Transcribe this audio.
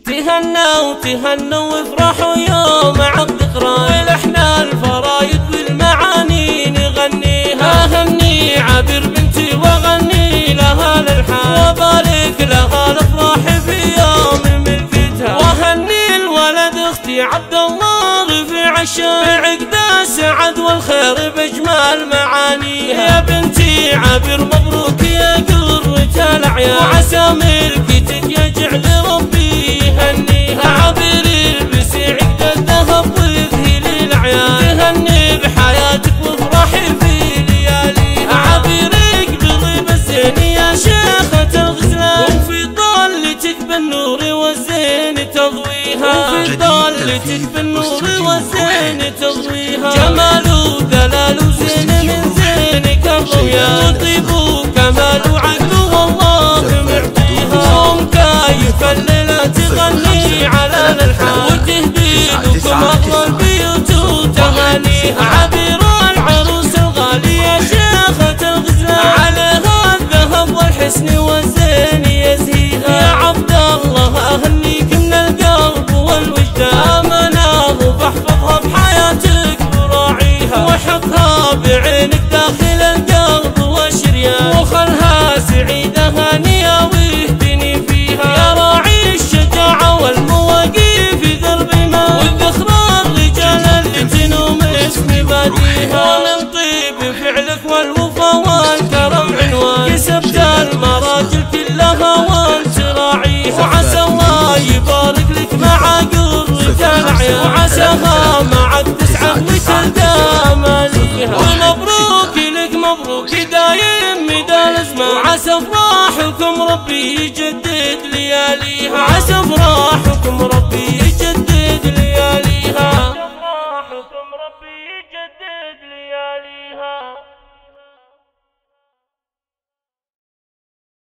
تهنوا وافرحوا يوم عالذكرى، ولحنا الفرايد والمعاني نغنيها. هني عبير بنتي واغني لها الالحان، وبارك لها الافراح في يوم ملكتها. وهني الولد اختي عبد الله رفيع الشان، بعقده السعد والخير باجمل معانيها. يا بنتي عبير مبروك يا قرة الاعيان، وعسى ملكتك يجعل ربي يهنيها. عبير البسي عقد الذهب وذهل الاعيان، تهني بحياتك وافرحي في لياليها. عبير اقبلي بالزين يا شيخة الغزلان، وفي ضالتك بالنور والزين تضويها. وفي ضالتك بالنور والزين تضويها. جمال ودلال وزين من زينك الرؤيا، وطيب وكمال وعقل والله معطيها. ومكايف الليلة تغني على الالحان، وتهدي لكم اطول البيوت وتهانيها. عبير العروس الغالية شيخة الغزلان، عليها الذهب والحسن والزين يزهيها. يا عبد الله اهنيك من القلب والوجدان، امانه فاحفظها بحياتك وراعيها. وحطها بعينك داخل القلب والشريان، وخلها سعيدة هانية واهدني فيها. يا راعي الشجاعة والمواقف في درب ما، والذخرى الرجال اللي تنوم اسم باديها. ومن طيب فعلك والوفا والكرم عنوان، كسبت المراجل كلها وانت راعيها. وعسى الله يبارك لك مع قرة الاعيان، وعساها معك تسعد وتلقى ماليها. ومبروك لك مبروك دايم مدى الازمان، وعسى افراحكم ربي يجدد لياليها. عسى